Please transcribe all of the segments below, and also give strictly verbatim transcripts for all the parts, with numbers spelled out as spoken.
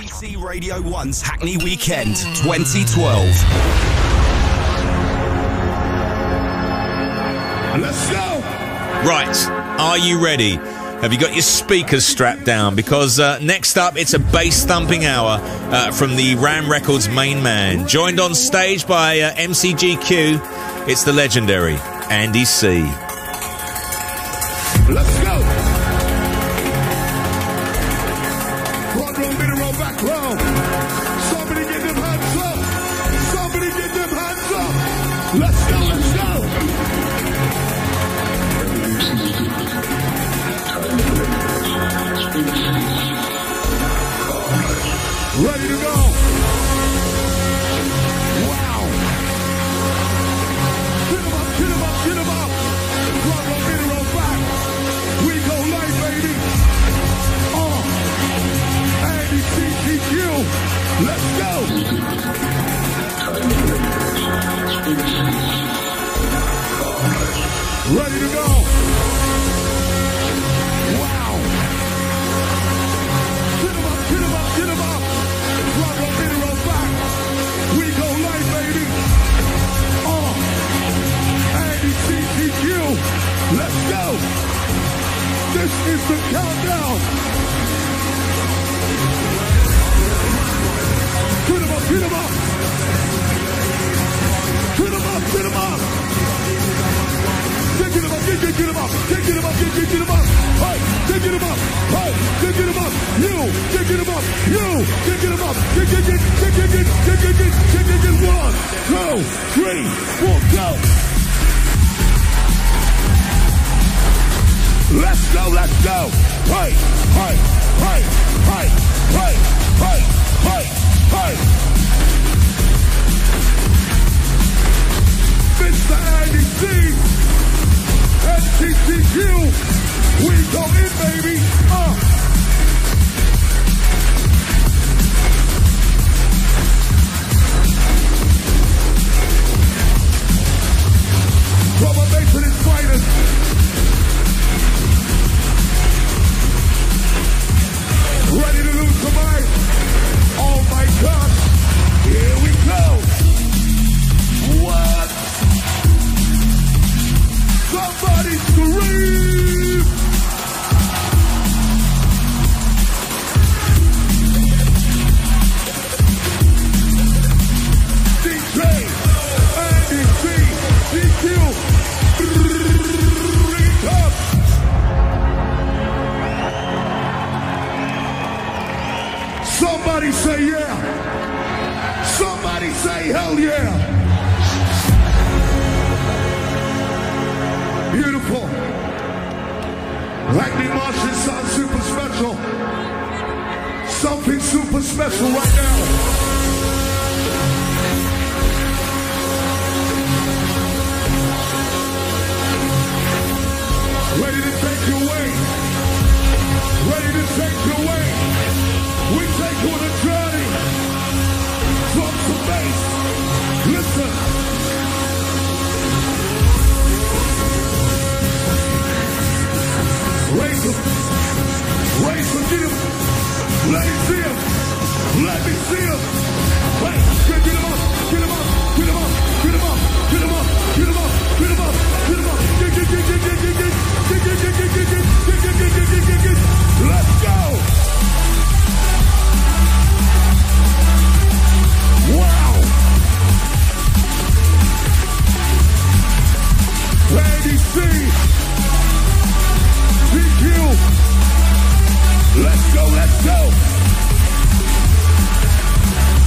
B C Radio one's Hackney Weekend twenty twelve. Let's go! Right, are you ready? Have you got your speakers strapped down? Because uh, next up, it's a bass thumping hour uh, from the Ram Records main man. Joined on stage by uh, M C G Q, it's the legendary Andy C. Let's go! Front row, middle row, back row. Somebody get them hands up. Somebody get them hands up. Let's go, let's go. Ready to go. Wow. Get him up, get him up, get him up. Front row, middle row, back. We go live, baby. Oh. Andy C T Q. Let's go. Ready to go. Wow. Get him up, get him up, get him up. Front row, middle row, back. We go live, baby. Oh. Andy C T Q. Let's go. This is the countdown. Get him up, get him up. Get him up, get him up. Get him up, get, get, get him up. Get, get him up, get, get, get him up. Hey, get, get him up. Hey, get, get him up. You, get, get him up. You, get, get him up. Get, get, get, get, get, get, get, get, get, get, get, get. One, two, three, four, go. Let's go, let's go. Hey, hey, hey, hey, hey, hey, hey, hey. Mister Andy C, M C T Q, we go in, baby. Uh. Rubber Mason is finest. Ready to lose the mind? Oh my God! Here we go! What? Somebody scream! D J, Andy C, D Q, recap. Somebody say yeah. Somebody say hell yeah. Beautiful. Hackney Martian sounds super special. Something super special right now. Ready to take you away. Ready to take you away. We take you on a journey. Drop some bass. Listen. Raise him. Raise him. Get him. Let me see him. Let me see him. Wait. Get, get him up. Get him up. Get him up. Get him up. Get him up. Get him up. Get him up. Get him up. Get, get, get, get, get, get, get. Get, get, get, get, get, get. Get, get, get, get, get, get, get. Let's go. Wow. Andy C. D Q. Let's go, let's go.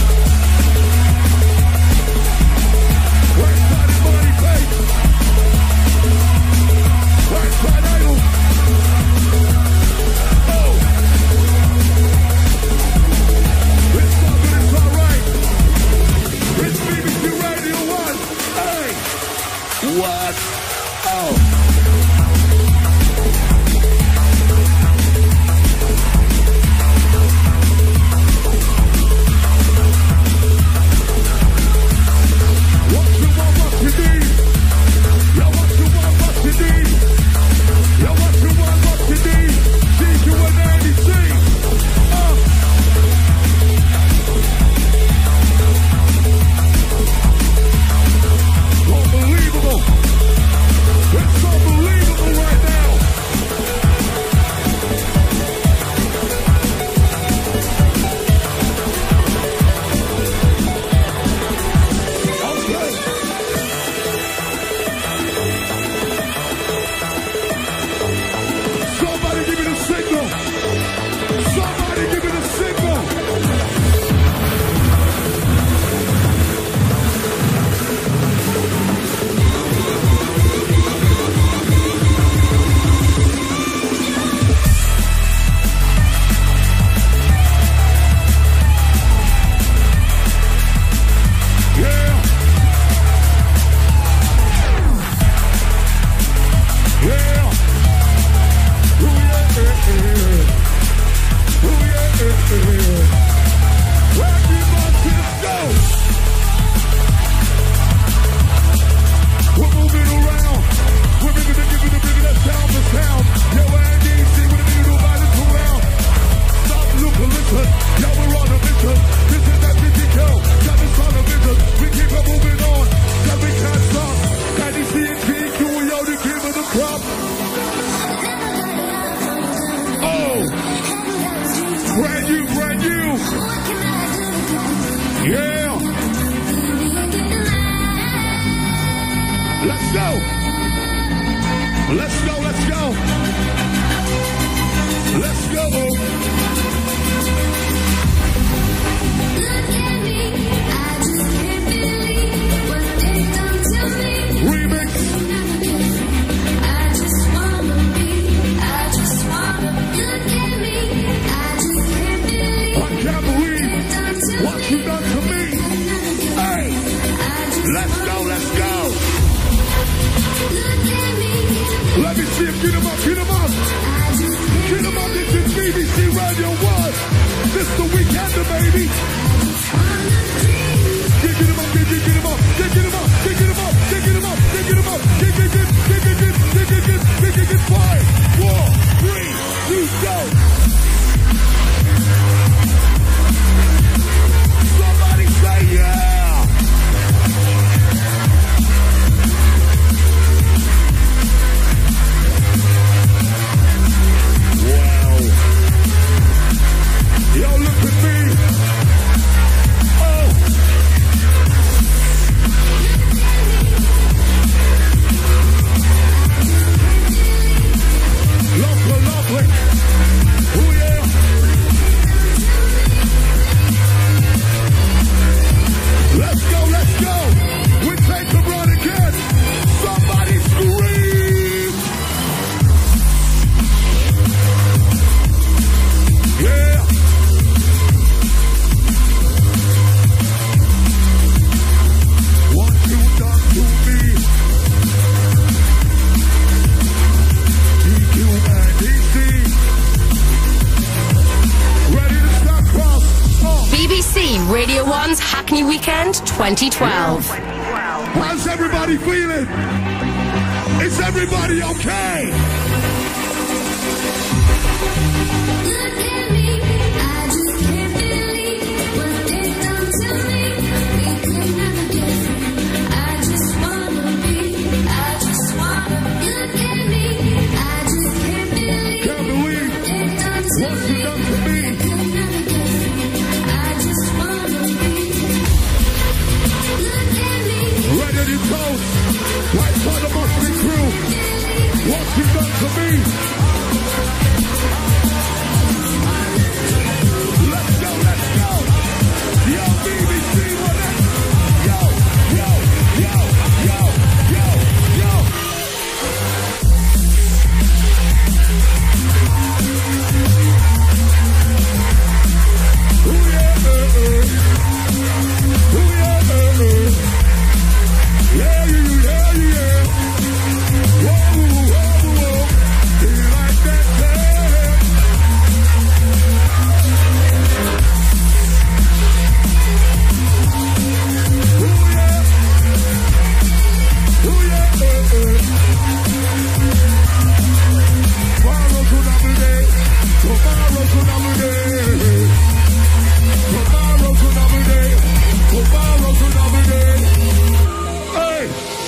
up. Get them up. This is B B C Radio one. This the Weekender, baby. Get them up. Get get them up. Get get them up. Get get them up. Get get them up. Get get them up. Get get get get get get get get get get get get five, four, three, two, go. Somebody say yeah. Wow. Yo, look at me. Oh. Lovely, lovely. Oh yeah. Let's go, let's go. We take the run again. Somebody scream. Yeah. What you done to me? D Q and D C. Ready to start cross. Oh. B B C Radio one's Hackney Weekend twenty twelve. How's everybody feeling? Is everybody okay? Look at me, I just can't believe what they've done to me. We could never get free. I just wanna be, I just wanna look at me. I just can't believe Can't believe what they've done to what you me. done to me. We could never get free. I just wanna be. Look at me, Ready to toast. Right side of Motley Crew. What you done to me? Let's go, let's go. Yo, B B C, what up? Yo, yo, yo, yo, yo, yo. Ooh, yeah, uh, uh. Ooh, yeah, uh, uh. Yeah, yeah, yeah, yeah. Whoa, whoa, whoa. Do you like that thing? Ooh, yeah. Ooh, yeah, uh, uh. Tomorrow's another day. Tomorrow's another day. Tomorrow's another day. Tomorrow's another day. Hey!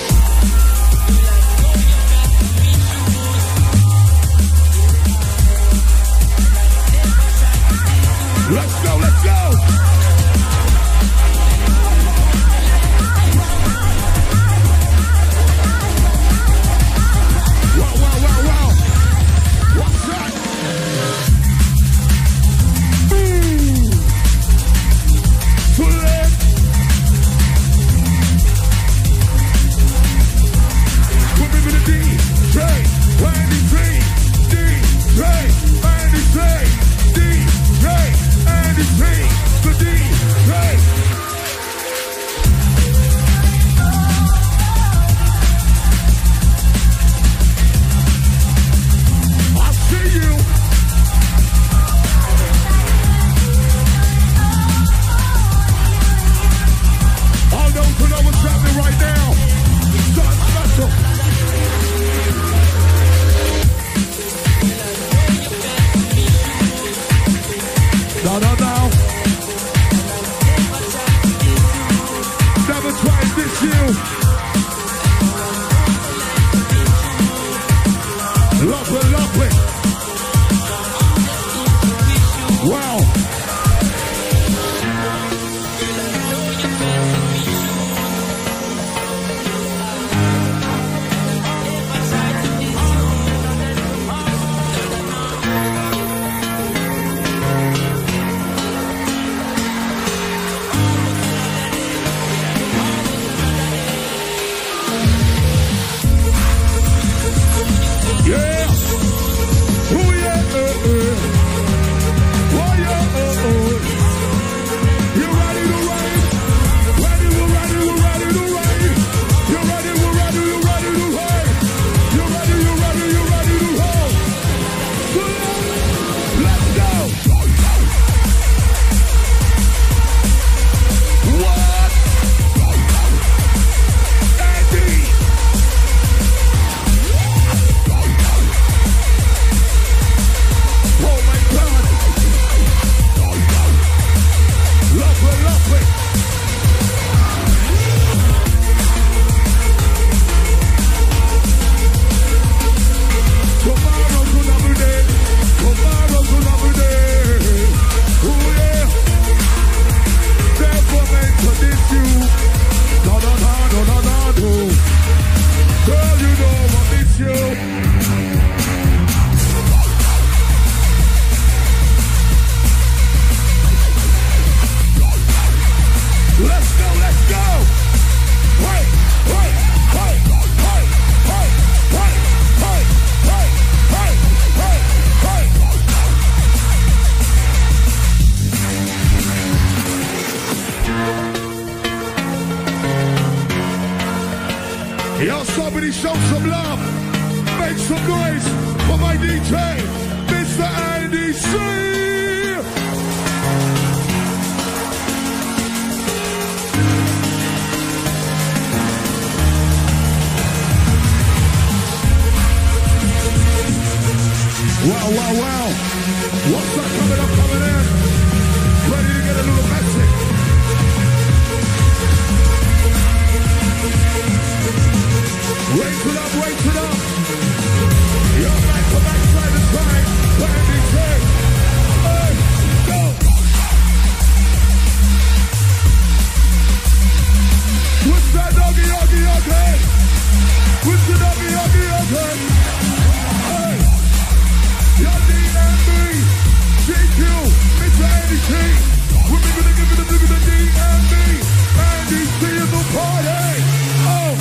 Let's go, let's go! Wow, wow, wow, wow! What's that? Boom! Pull it! Put me with a D, J, Andy T, D, J, Andy T, D, J, Andy T, the D, J. I see you. All those who know what's happening right now, something special. No, no, no. Never tried this you. Lovely, lovely. Wow. show some love. Make some noise for my D J, Mister Andy C. Wow, wow, wow. What's that coming up, coming in? Ready to get a little messy. Raise it up, raise it up. You're back to back side to side. Andy C. Hey, go. What's that doggy, doggy, doggy? What's the doggy, doggy, doggy? Hey. Your D M B, J Q, Mister Andy C. We're gonna give it a look at the D M B. Andy C in the party. Oh.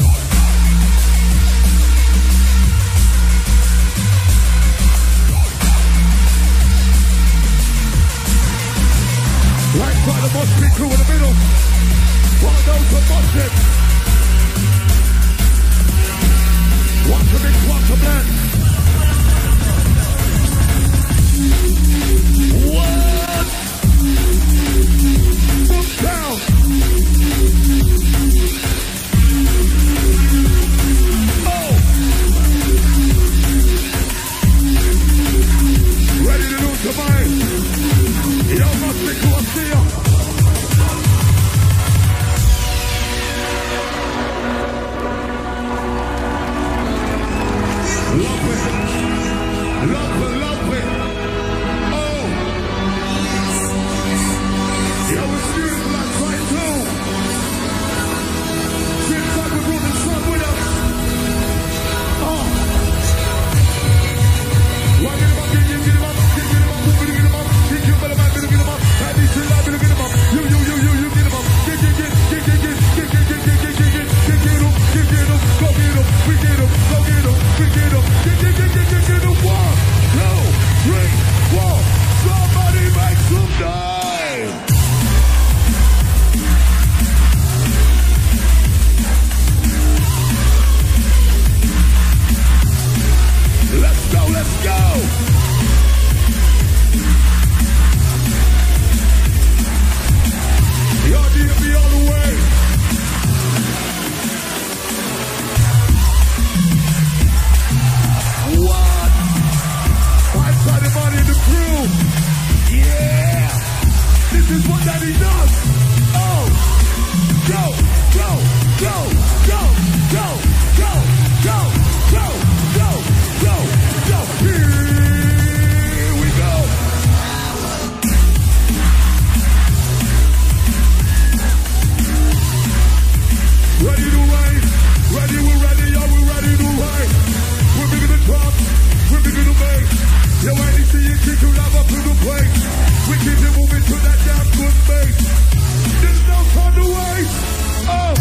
Right side of Mosh Pit crew in the middle. One of those are Mosh Pit. One to mix, one to blend. What? Book down. Oh. Ready to lose your mind. Yo, must be cool, I see ya. Love it. Love it, love it. Oh. Yo, it's serious black side too. Seems like we brought the sun with us. Oh. Why get him up, get him, get him up, get him up, get him up, get him up, get him up, and he's still alive, get him up. You, you, you, you, you, get him up. Get, get, get, get, get, get, get, get, get, get, get, get, get, get, get him, get, get him, go get him, we get him, go get him, we get him, get, get, get, get, get, get him. One, two, three, four. Somebody make some noise. Let's go, let's go. Your D M B all the way. What? Five-sided money in the crew. Yeah. This is what Daddy does. Oh. Go, go, go, go, go, go, go, go, go, go, go. Here we go. Ready to ride. Ready, we're ready, are we ready to ride? We're bigger than drums, we're bigger than bass. Yo, Andy C, you kick your love up to the place. We keep it moving to that damn good bass. There's no time to waste. Oh.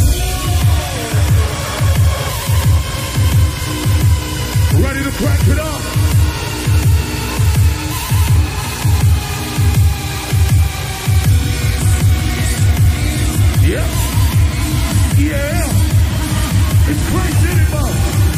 Ready to crank it up. Yeah. Yeah. It's crazy anymore.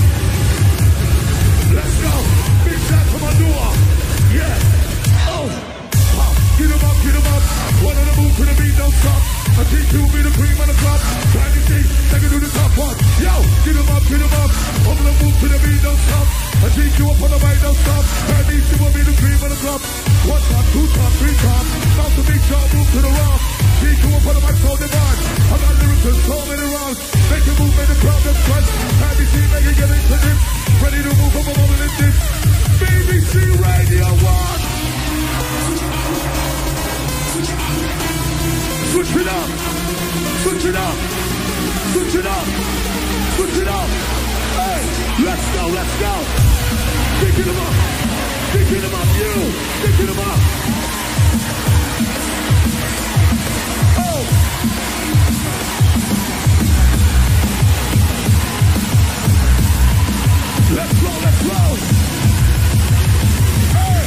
Let's go. Big shot to Madua. Yeah. Oh. Get him up, get him up. One on the move to the beat, don't stop. I think you'll be the cream of the crop. Trying to see, they can do the top one. Yo, get him up, get him up. On the move to the beat, don't stop. I think you up on the right, don't stop. And these two will be the cream of the crop. One top, two top, three top. Bout to beat y'all, move to the rock. Think you up on the mic, so divine. I got lyrics and so many rounds. Make it move, make the crowd get fresh. And these two make it get into this. Ready to move from a moment in this. B B C Radio one. Switch it up, switch it up, switch it up, switch it up. Hey, let's go, let's go. Picking them up, picking them up, you, picking them up. Oh. Let's go, let's go. Hey.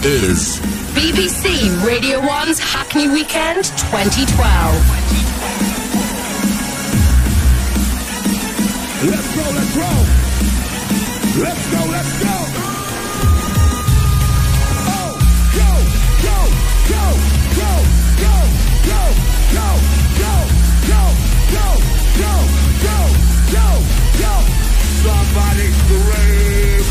is B B C Radio one's Hackney Weekend twenty twelve. Let's go, let's go. Let's go, let's go. Oh, go, go, go, go, go, go, go, go, go, go, go, go, go, go. Somebody scream.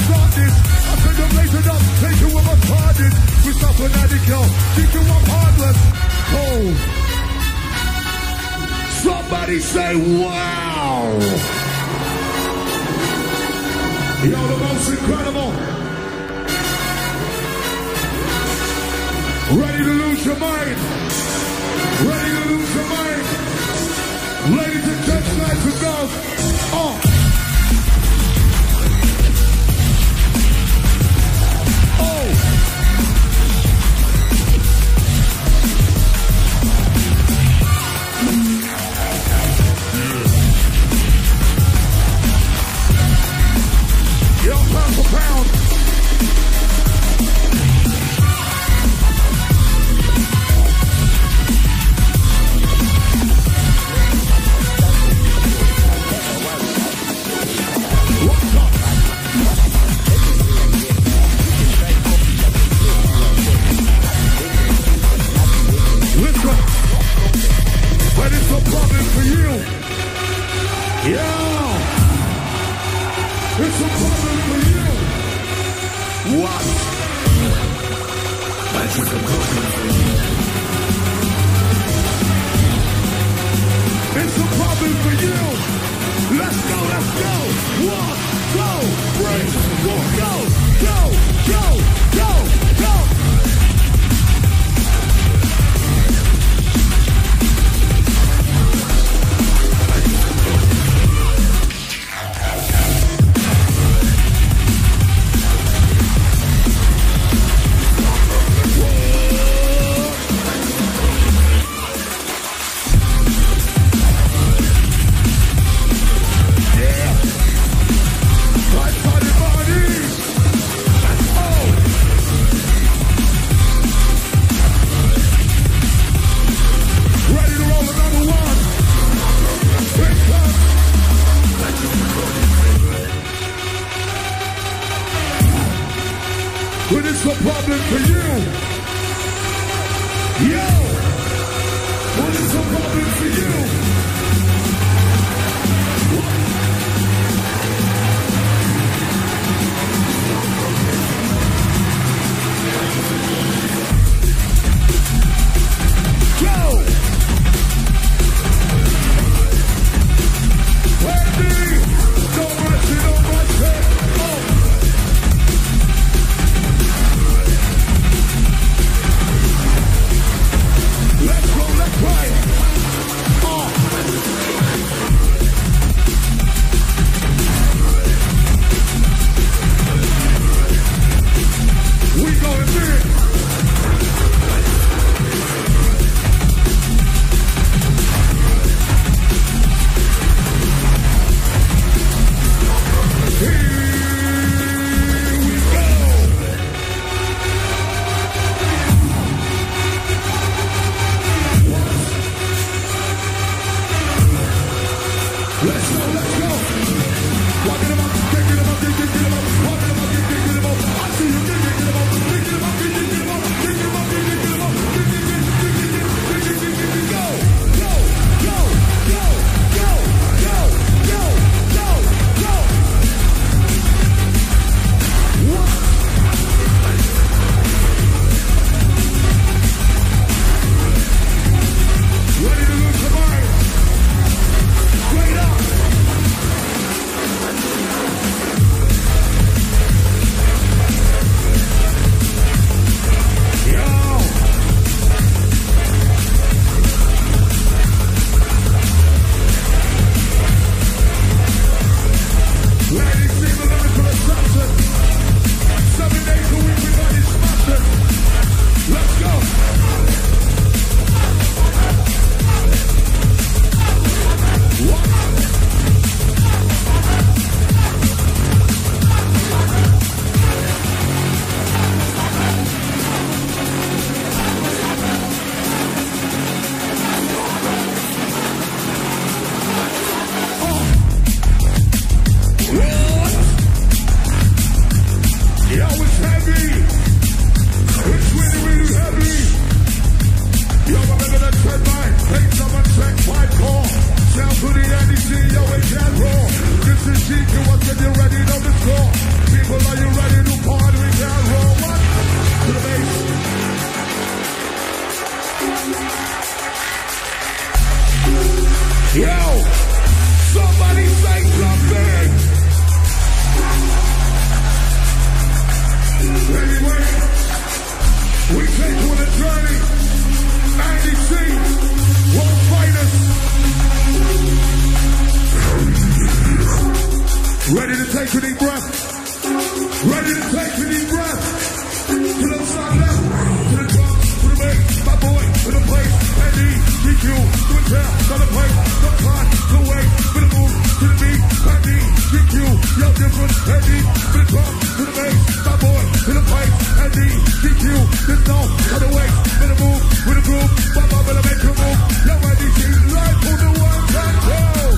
start this. I said the place it up, take it with my charges. We stop an addict, yo. Think you I'm heartless. Cold. Somebody say, wow. Yo, the most incredible. Ready to lose your mind. Ready to lose your mind. Ladies and gents, guys and girls. Oh. Pound for pound. Listen, but it's a problem for you. Yeah. It's a problem for you. What? But it's a problem for you. It's a problem for you. Let's go, let's go. Walk, go, break, walk, go, go, go, go, go. But it's a problem for you. Yo! But it's a problem for you. Go! Wendy! Don't rush it, don't rush it. Oh! Let's go, let's play. Oh. We going big. Here we go. Let's go, let's go. Walking them up, thinking them up, thinking them up, walking them up, thinking them up. I see you thinking them up, thinking them up, thinking them up, thinking them up, thinking them up, thinking them up, thinking them up, thinking them up. Go, go, go, go, go, go, go, go, go. What? Ready to lose your mind? Straight up. Yo. Ladies, see the lyrical attraction. Seven days a week, we got it smashing. Let's go. What? Yo, it's heavy. It's really, really heavy. Yo, remember that trend line. Take someone, check, five, four. sound to the Andy C, yo, it can't roll. This is G Q, I said you ready, know the score. People, are you ready to party? We can't roll. What? To the bass. Yo, somebody say something. Anyway, we take you on a journey. Andy C, world finest. Ready to take a deep breath. Ready to take a deep breath. To the side left, to the top, to the bass, my boy, to the place, Andy, D Q, to the tail, to the place, the clock, the way, to the move, to the beat, Andy, D Q, yo different, Andy, to the top, to the bass, my boy, to the place, Andy, D Q, this song, to the way, to the move, with the groove, bop up and I make a move, yo Andy, she's live for the one, time, go!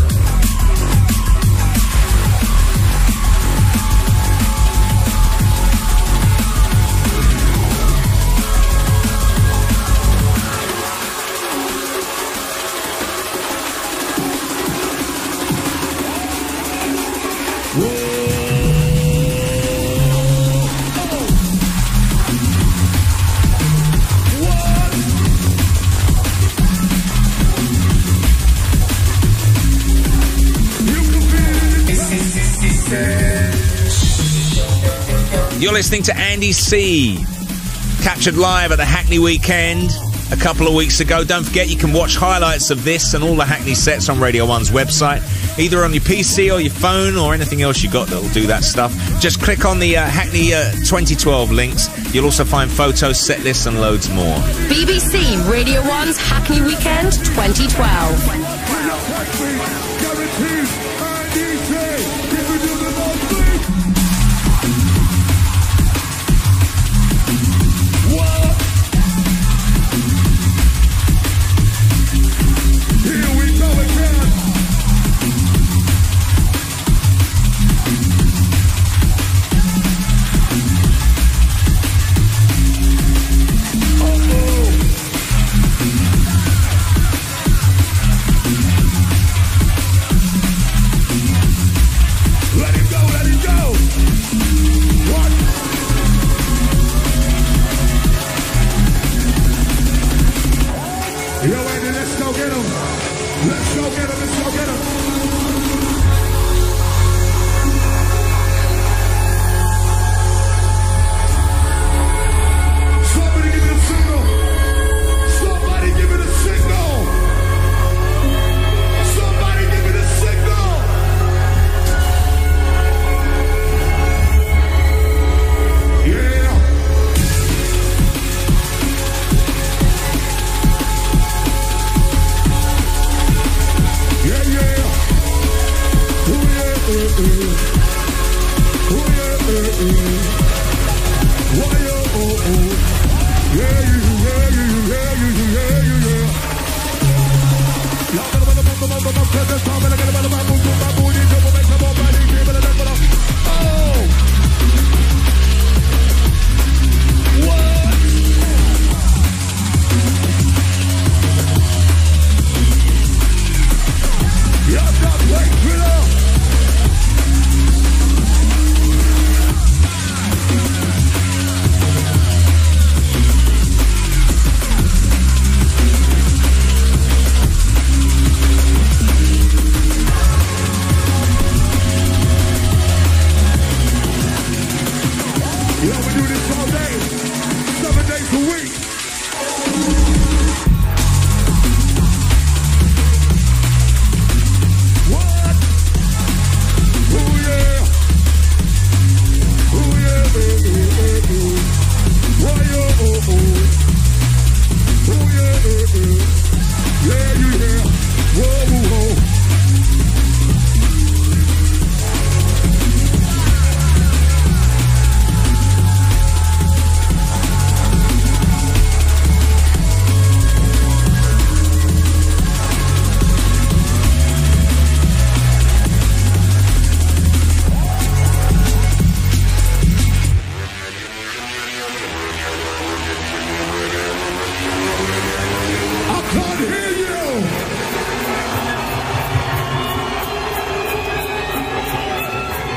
You're listening to Andy C, captured live at the Hackney Weekend a couple of weeks ago. Don't forget you can watch highlights of this and all the Hackney sets on Radio one's website, either on your P C or your phone or anything else you got that'll do that stuff. Just click on the uh, Hackney uh, twenty twelve links. You'll also find photos, set lists and loads more. B B C Radio one's Hackney Weekend twenty twelve.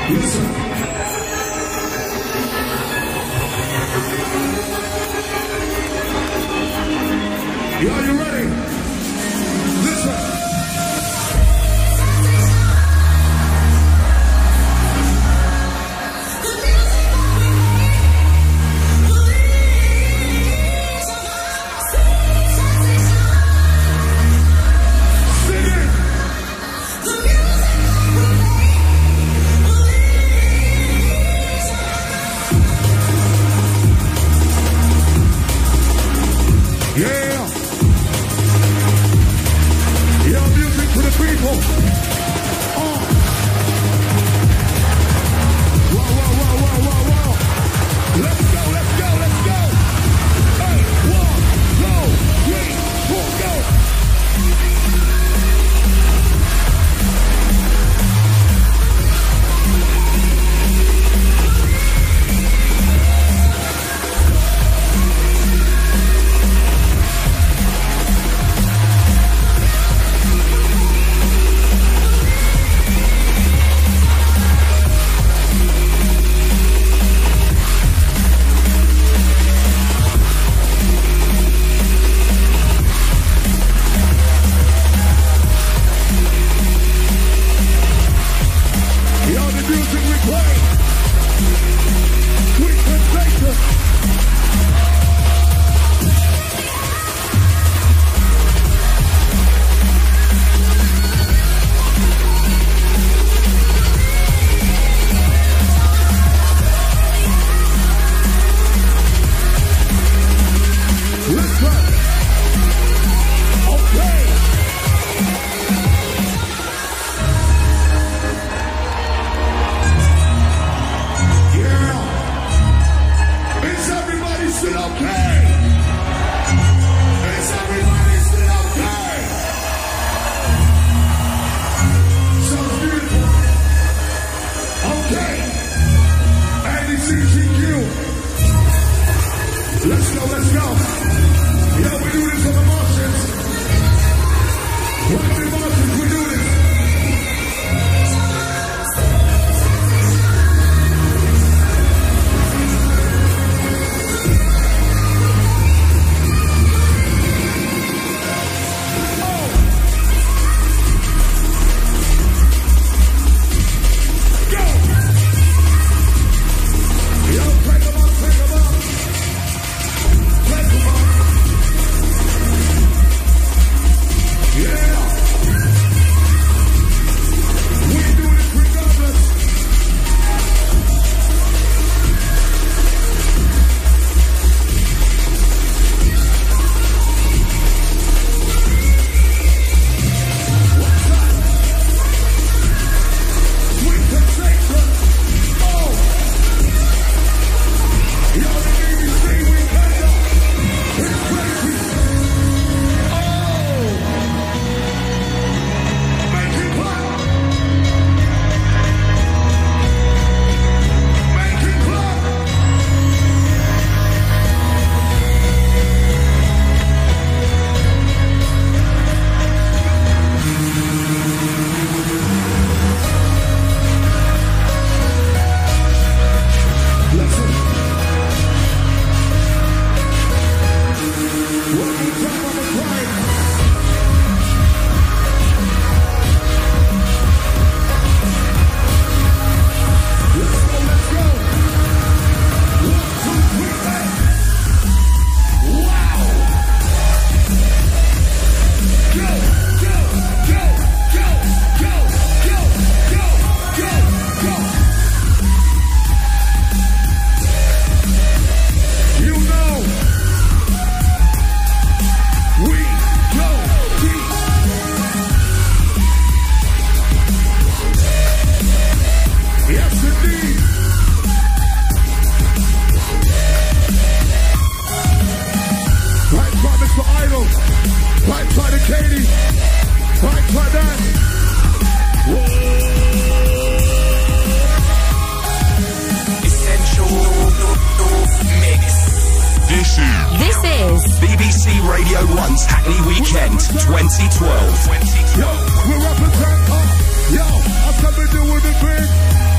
Are you ready? Listen. twenty twelve. Yo, we're up and turn up. Yo, I said we do with the big.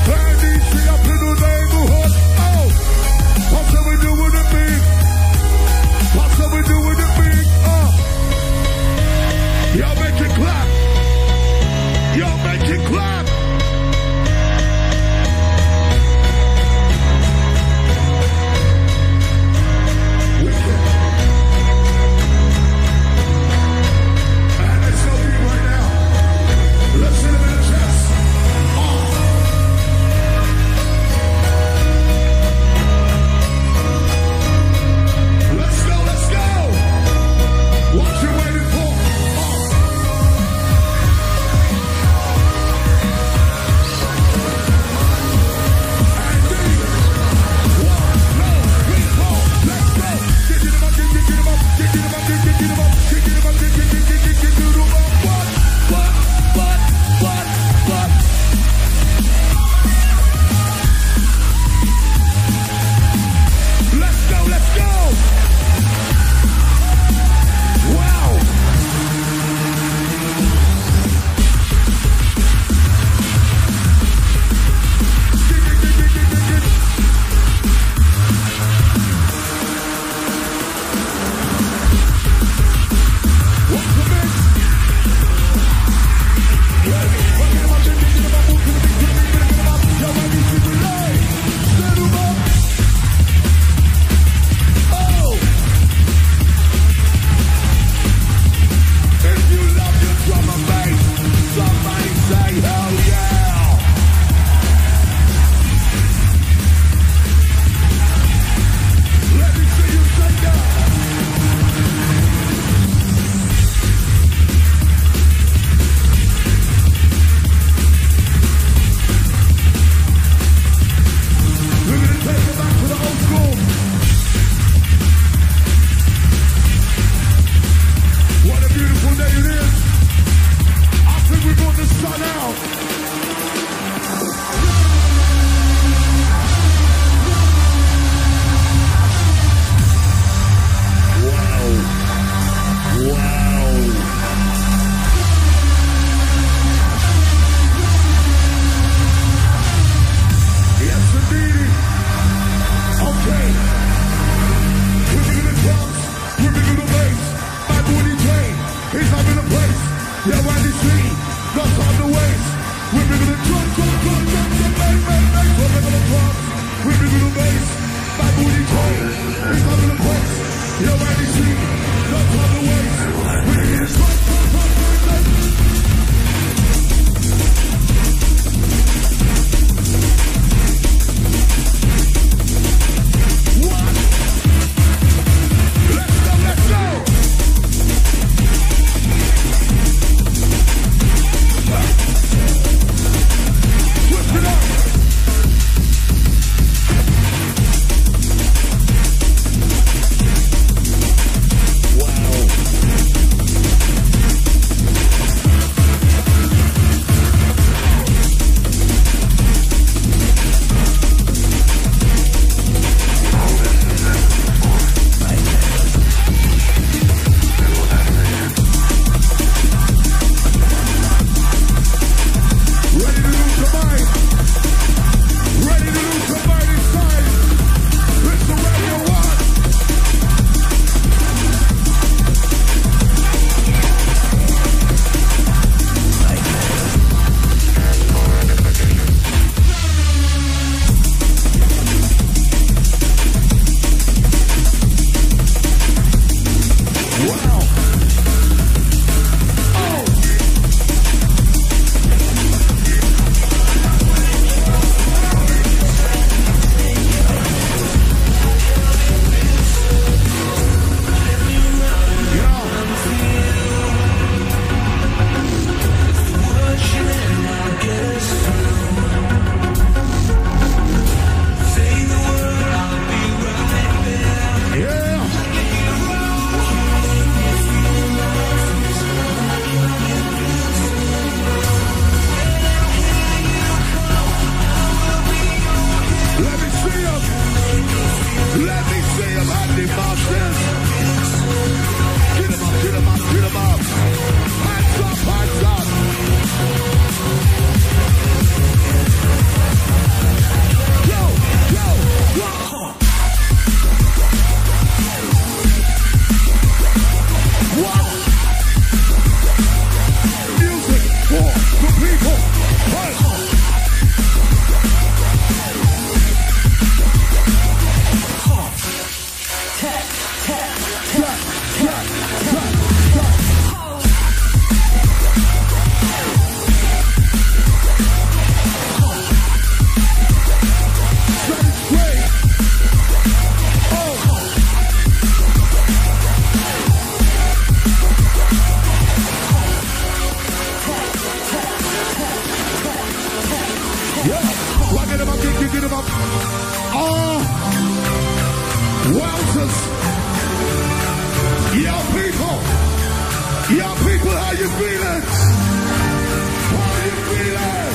Wow. Young people, how you feeling? How you feeling?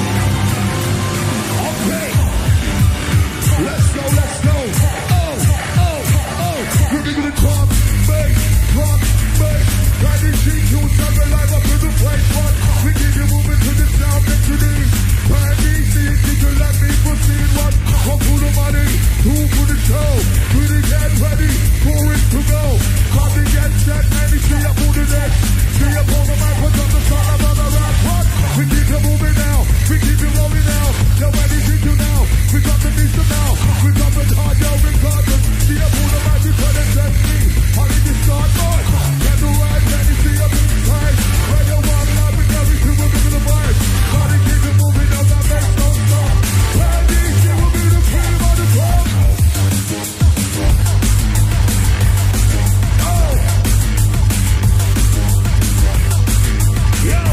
Okay. Let's go, let's go. Oh, oh, oh. We're gonna talk, bass, rock, bass. Riding sheet tunes, never live up in the place, but we keep you moving to the sound that you need. Brandy, see it, you can let me proceed. One, one for the money, two for the show. Really get ready for it to go. Come to get set, and you see up on the next. See up on the mic, put up the song of the rap. What? We keep you moving now, we keep you rolling now. Now ready to you now, we got the beast now. We got the hard, yo, regardless. See up on the mic, you tell us that's me. How did you start, boy? Get the right, and you see up in the time. Where you want to love with every single bit of the vibe. How to keep you moving now, that makes no stop. Where these shit will be the cream of the top. Oh! Yo!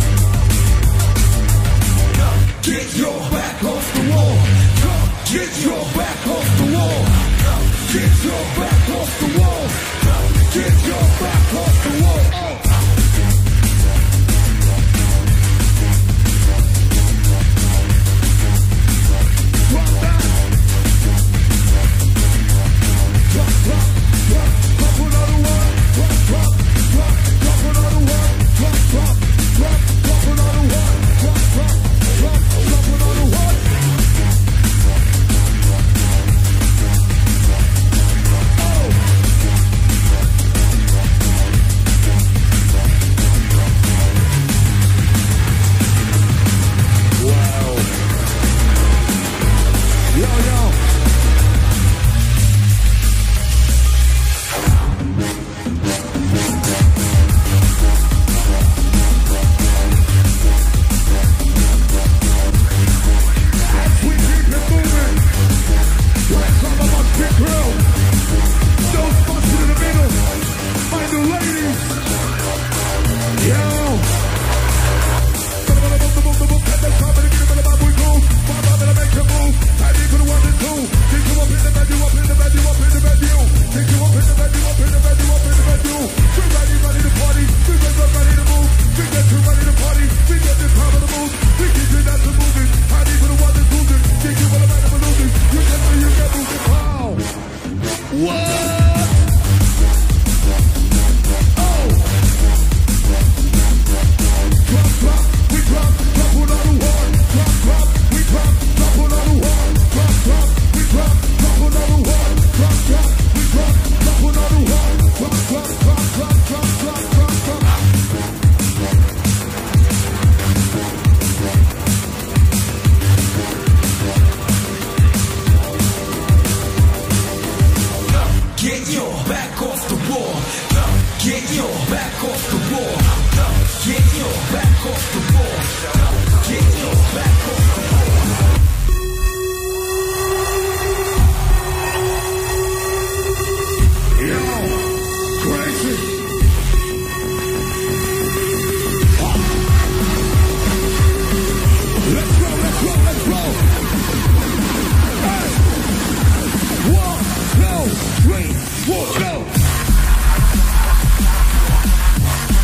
Get your back off the wall. Get your back off the wall. Get your back off the wall. Get your back off the wall. Oh. Drop that. Drop, drop, drop, drop another one. Drop, drop, drop, drop another one. Drop, drop, drop, drop another one. Drop, drop, drop, drop another one. Oh. Wow. Yo, yo. As we keep it moving, let's talk about Big Grill. Those spots in the middle, find the ladies. Yo. What? Oh! Drop, drop, we drop, drop another one. Drop, drop, we drop, drop another one. Drop, drop, we drop, drop another one. Drop, drop, we drop, drop another one. Drop, drop, drop, drop, drop, drop, drop, drop. Get your back off the wall. Get your back off the wall. Get your back off the wall. Get your back off the wall. Yo, crazy. Let's go, let's go, let's go. Hey. One, two, three, four, go.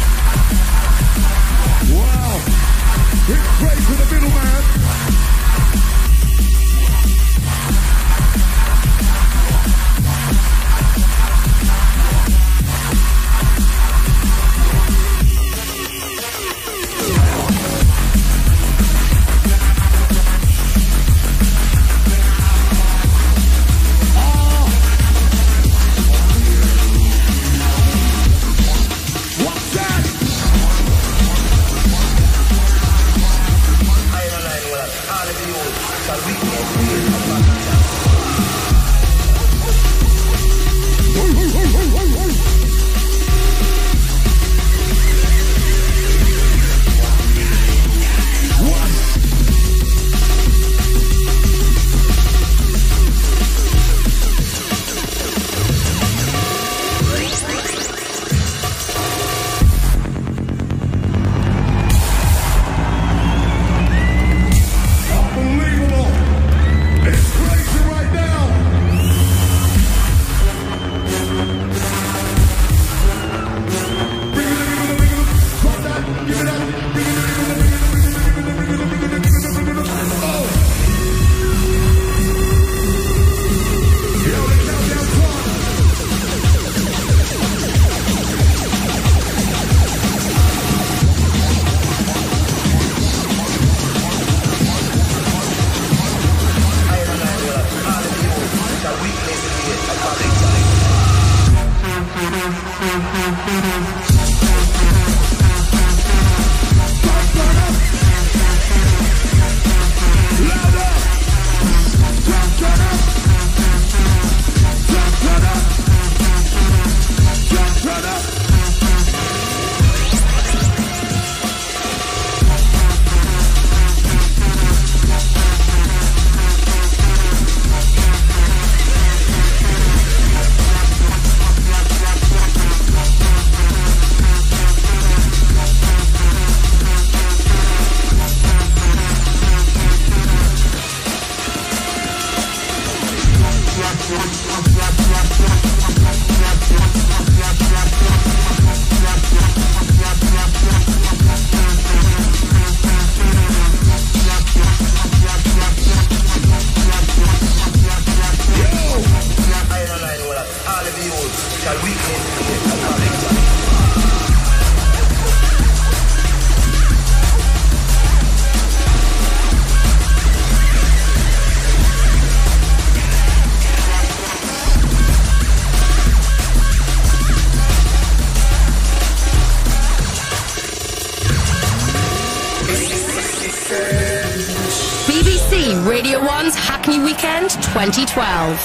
Radio one's Hackney Weekend twenty twelve.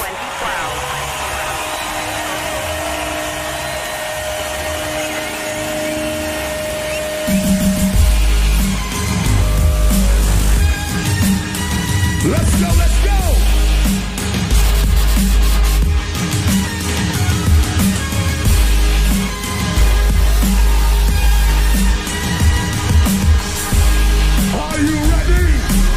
Let's go, let's go. Are you ready?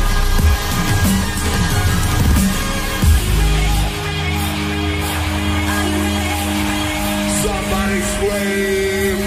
Somebody scream.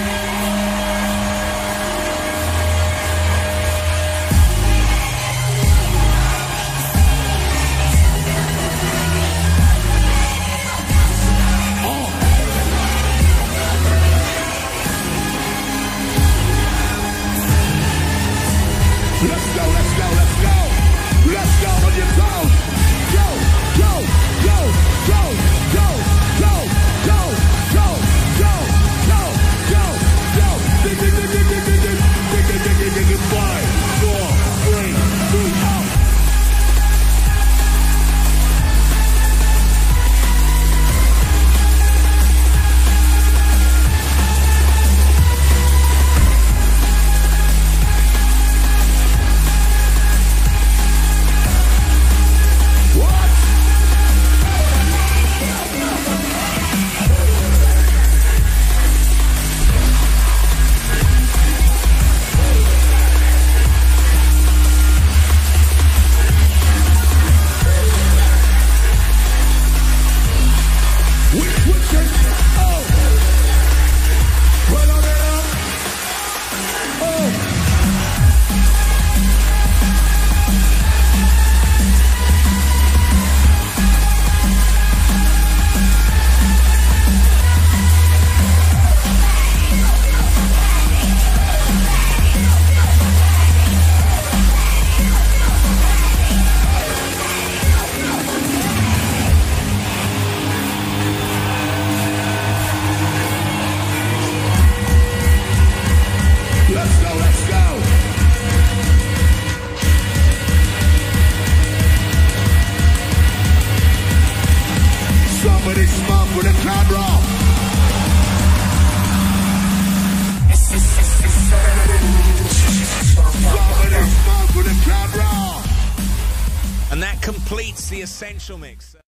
Let's go, let's go, let's go. Let's go on your toes. Go, go, go, go, go, go, go, go, go, go, go, go. Dig, dig, dig, dig, dig, dig, dig, dig, dig, dig, dig, dig, dig. Five, four, three, two, out. What? We switching. Oh. Put on it up. Oh. Let's go, let's go. Somebody smoke with a camera. Somebody smoke with a camera. And that completes the Essential Mix.